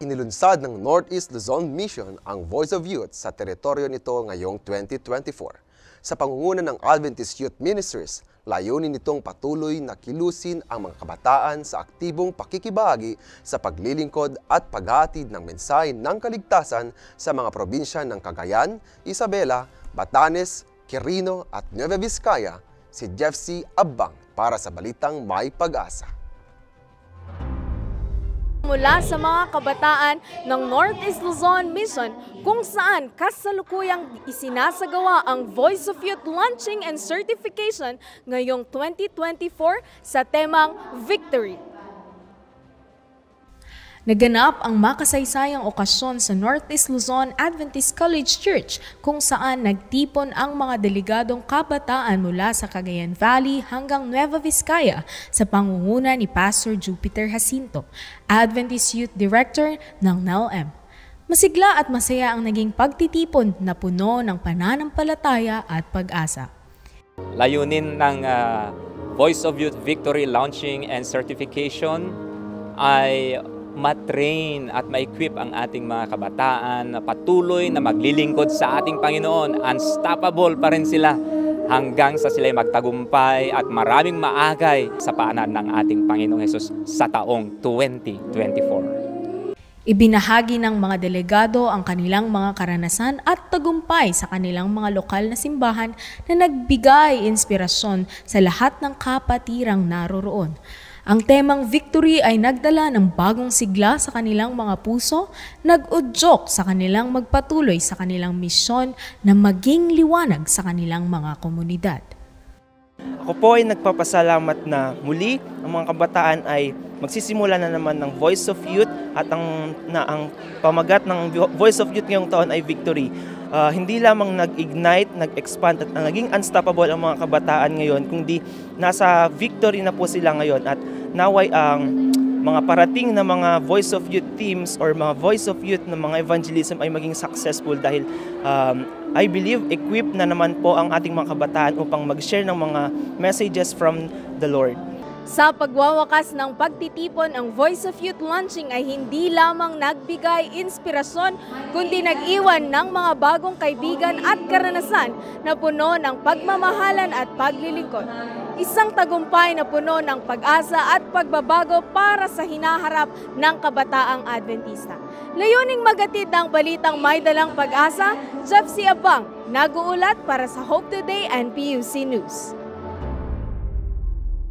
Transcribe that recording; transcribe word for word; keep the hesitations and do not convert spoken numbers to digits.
Inilunsad ng Northeast Luzon Mission ang Voice of Youth sa teritoryo nito ngayong twenty twenty-four. Sa pangunguna ng Adventist Youth Ministries, layunin nitong patuloy na kilusin ang mga kabataan sa aktibong pakikibahagi sa paglilingkod at paghatid ng mensahe ng kaligtasan sa mga probinsya ng Cagayan, Isabela, Batanes, Quirino at Nueva Vizcaya. Si Jeff C. Abang para sa Balitang May Pag-asa. Mula sa mga kabataan ng Northeast Luzon Mission kung saan kasalukuyang isinasagawa ang Voice of Youth Launching and Certification ngayong twenty twenty-four sa temang Victory. Naganap ang makasaysayang okasyon sa Northeast Luzon Adventist College Church kung saan nagtipon ang mga delegadong kabataan mula sa Cagayan Valley hanggang Nueva Vizcaya sa pangunguna ni Pastor Jupiter Jacinto, Adventist Youth Director ng N L M. Masigla at masaya ang naging pagtitipon na puno ng pananampalataya at pag-asa. Layunin ng uh, Voice of Youth Victory Launching and Certification ay matrain at ma-equip ang ating mga kabataan na patuloy na maglilingkod sa ating Panginoon. Unstoppable pa rin sila hanggang sa sila'y magtagumpay at maraming maagay sa paanan ng ating Panginoong Hesus sa taong twenty twenty-four. Ibinahagi ng mga delegado ang kanilang mga karanasan at tagumpay sa kanilang mga lokal na simbahan na nagbigay inspirasyon sa lahat ng kapatirang naroroon. Ang temang Victory ay nagdala ng bagong sigla sa kanilang mga puso, nag-udyok sa kanilang magpatuloy sa kanilang misyon na maging liwanag sa kanilang mga komunidad. Ako po ay nagpapasalamat na muli ang mga kabataan ay magsisimula na naman ng Voice of Youth at ang, na ang pamagat ng Voice of Youth ngayong taon ay Victory. Uh, hindi lamang nag-ignite, nag-expand at uh, naging unstoppable ang mga kabataan ngayon, kundi nasa victory na po sila ngayon at naway ang mga parating na mga Voice of Youth teams or mga Voice of Youth na mga evangelism ay maging successful dahil um, I believe equipped na naman po ang ating mga kabataan upang mag-share ng mga messages from the Lord. Sa pagwawakas ng pagtitipon, ang Voice of Youth Launching ay hindi lamang nagbigay inspirasyon, kundi nag-iwan ng mga bagong kaibigan at karanasan na puno ng pagmamahalan at paglilingkod. Isang tagumpay na puno ng pag-asa at pagbabago para sa hinaharap ng kabataang Adventista. Layuning magatid ng balitang may dalang pag-asa, Jeff C. Abang, nag-uulat para sa Hope Today and P U C News.